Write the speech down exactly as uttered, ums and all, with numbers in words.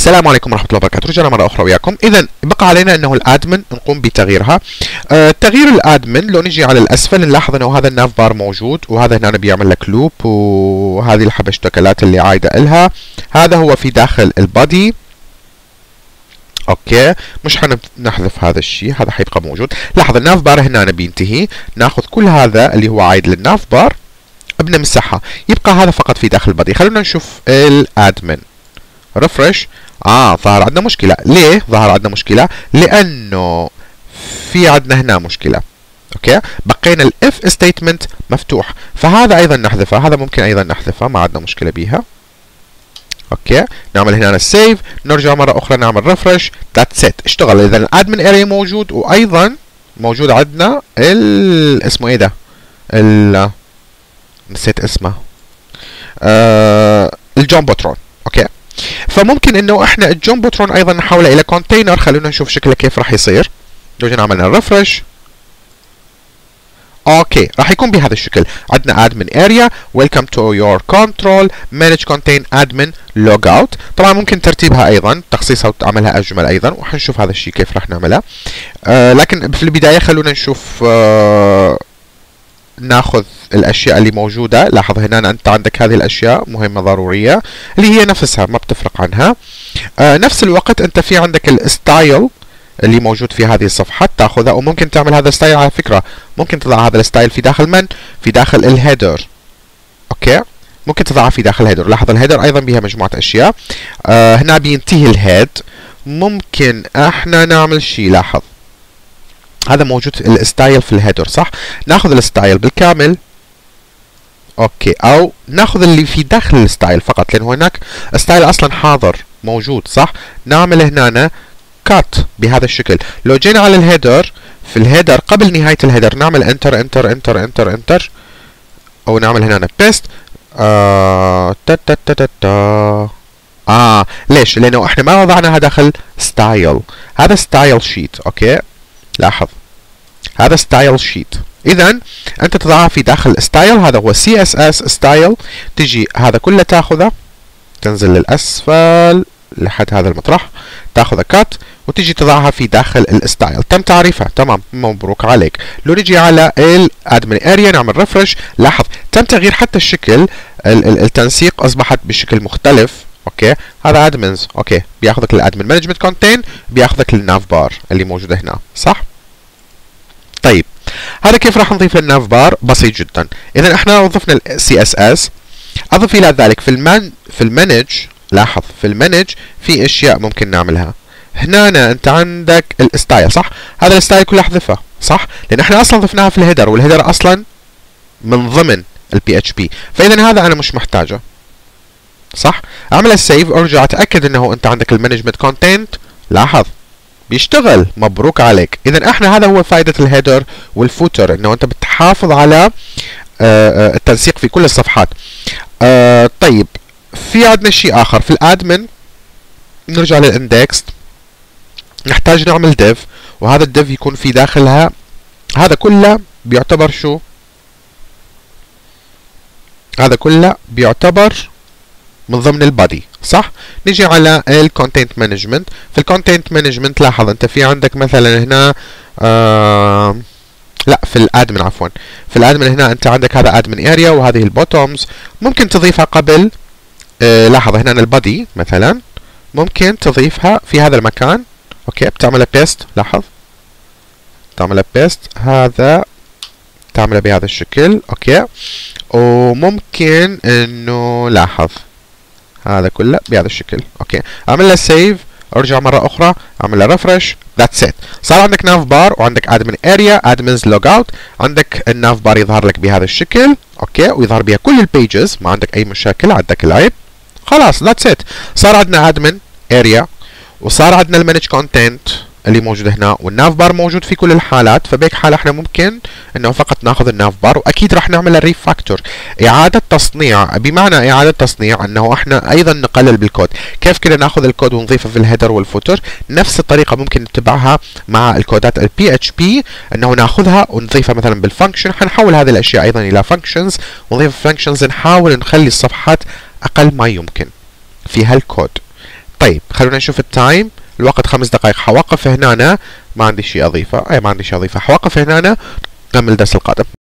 السلام عليكم ورحمة الله وبركاته. رجعنا مرة أخرى وياكم. إذا بقى علينا أنه الأدمن نقوم بتغييرها. آه تغيير الأدمن لو نجي على الأسفل نلاحظ أنه هذا الناف بار موجود، وهذا هنا بيعمل لك لوب، وهذه الحبشتكلات اللي عايدة إلها. هذا هو في داخل البادي. اوكي، مش حنحذف هذا الشيء، هذا حيبقى موجود. لاحظ الناف بار هنا بينتهي، ناخذ كل هذا اللي هو عايد للناف بار بنمسحها، يبقى هذا فقط في داخل البادي. خلونا نشوف الادمن. ريفرش. اه ظهر عندنا مشكلة. ليه ظهر عندنا مشكلة؟ لأنه في عندنا هنا مشكلة. اوكي، بقينا الاف ستيتمنت مفتوح، فهذا ايضا نحذفها، هذا ممكن ايضا نحذفها، ما عندنا مشكلة بيها. اوكي، نعمل هنا السيف، نرجع مرة أخرى نعمل ريفرش، ذاتس ات، اشتغل. إذا الادمن اريا موجود، وأيضا موجود عندنا ال اسمه ايه ده؟ ال نسيت اسمه. آه الجومبوترون. اوكي، فممكن انه احنا الجومبوترون ايضا نحوله الى كونتينر. خلونا نشوف شكله كيف راح يصير. لو جينا عملنا ريفرش، اوكي راح يكون بهذا الشكل. عندنا admin area welcome to your control manage contain admin logout. طبعا ممكن ترتيبها ايضا، تخصيصها وتعملها اجمل ايضا، وحنشوف هذا الشيء كيف راح نعملها. آه لكن في البدايه خلونا نشوف، آه ناخذ الاشياء اللي موجوده. لاحظ هنا انت عندك هذه الاشياء مهمه ضروريه اللي هي نفسها ما بتفرق عنها. آه نفس الوقت انت في عندك الستايل اللي موجود في هذه الصفحات تاخذها، وممكن تعمل هذا الستايل. على فكره ممكن تضع هذا الستايل في داخل من؟ في داخل الهيدر. اوكي، ممكن تضعها في داخل الهيدر. لاحظ الهيدر ايضا بها مجموعه اشياء. آه هنا بينتهي الهيد، ممكن احنا نعمل شيء. لاحظ هذا موجود الستايل في الهيدر، صح؟ ناخذ الستايل بالكامل. اوكي، او ناخذ اللي في داخل الستايل فقط، لان هناك ستايل اصلا حاضر موجود، صح؟ نعمل هنا كات بهذا الشكل. لو جينا على الهيدر، في الهيدر قبل نهاية الهيدر نعمل انتر انتر انتر انتر انتر، او نعمل هنا بيست. آه تا تا تا تا تا. اه ليش؟ لانه احنا ما وضعناها داخل ستايل، هذا ستايل شيت. اوكي، لاحظ هذا ستايل شيت. اذا انت تضعها في داخل ستايل، هذا هو سي اس اس ستايل. تجي هذا كله تاخذه، تنزل للاسفل لحد هذا المطرح، تاخذ كات وتجي تضعها في داخل الستايل. تم تعريفها، تمام، مبروك عليك. لو نجي على الادمن اريا نعمل ريفرش، لاحظ تم تغيير حتى الشكل، التنسيق اصبحت بشكل مختلف. اوكي، هذا ادمنز. اوكي، بياخذك للادمن مانجمنت كونتين، بياخذك للناف بار اللي موجوده هنا، صح؟ طيب هذا كيف راح نضيف للناف بار؟ بسيط جدا. اذا احنا ضفنا السي اس اس. اضف الى ذلك في المان في المانج، لاحظ في المانج في اشياء ممكن نعملها. هنا انت عندك الستايل، صح؟ هذا الستايل كله احذفه، صح؟ لان احنا اصلا ضفناها في الهيدر، والهيدر اصلا من ضمن البي اتش بي، فاذا هذا انا مش محتاجه، صح؟ اعمل السيف، ارجع اتاكد انه انت عندك المانجمنت كونتنت. لاحظ بيشتغل، مبروك عليك. اذا احنا هذا هو فائده الهيدر والفوتر، انه انت بتحافظ على آه التنسيق في كل الصفحات. آه طيب في عندنا شيء اخر في الادمن. نرجع للاندكس، نحتاج نعمل ديف، وهذا الديف يكون في داخلها. هذا كله بيعتبر شو؟ هذا كله بيعتبر من ضمن البادي، صح؟ نجي على الكونتنت مانجمنت. في الكونتنت مانجمنت لاحظ انت في عندك مثلا هنا آه لا في الادمن عفوا في الادمن هنا انت عندك هذا ادمن اريا، وهذه البوتومز ممكن تضيفها قبل. آه لاحظ هنا البادي مثلا ممكن تضيفها في هذا المكان. اوكي، بتعملها بيست. لاحظ تعملها بيست، هذا تعملها بهذا الشكل. اوكي، وممكن انه لاحظ هذا كله بهذا الشكل. اوكي، اعمل له سيف، ارجع مره اخرى، اعمل له ريفرش، ذاتس ات. صار عندك ناف بار، وعندك ادمن اريا، ادمنز لوج اوت، عندك الناف بار يظهر لك بهذا الشكل. اوكي، ويظهر بها كل البيجز، ما عندك اي مشاكل، عندك العيب. خلاص ذاتس ات. صار عندنا ادمن اريا، وصار عندنا المانج كونتنت اللي موجود هنا، والناف بار موجود في كل الحالات. فبهيك حاله احنا ممكن انه فقط ناخذ الناف بار، واكيد راح نعمل ريفاكتور، اعاده تصنيع. بمعنى اعاده تصنيع انه احنا ايضا نقلل بالكود. كيف كده ناخذ الكود ونضيفه في الهيدر والفوتر؟ نفس الطريقه ممكن نتبعها مع الكودات البي اتش بي، انه ناخذها ونضيفها مثلا بالفانكشن. حنحول هذه الاشياء ايضا الى فانكشنز، ونضيف فانكشنز، نحاول نخلي الصفحات اقل ما يمكن في هالكود. طيب خلونا نشوف التايم، الوقت خمس دقائق. حوقف هنا، ما عندي شيء اضيفه، اي ما عندي شيء اضيفه، حوقف هنا، نكمل الدرس القادم.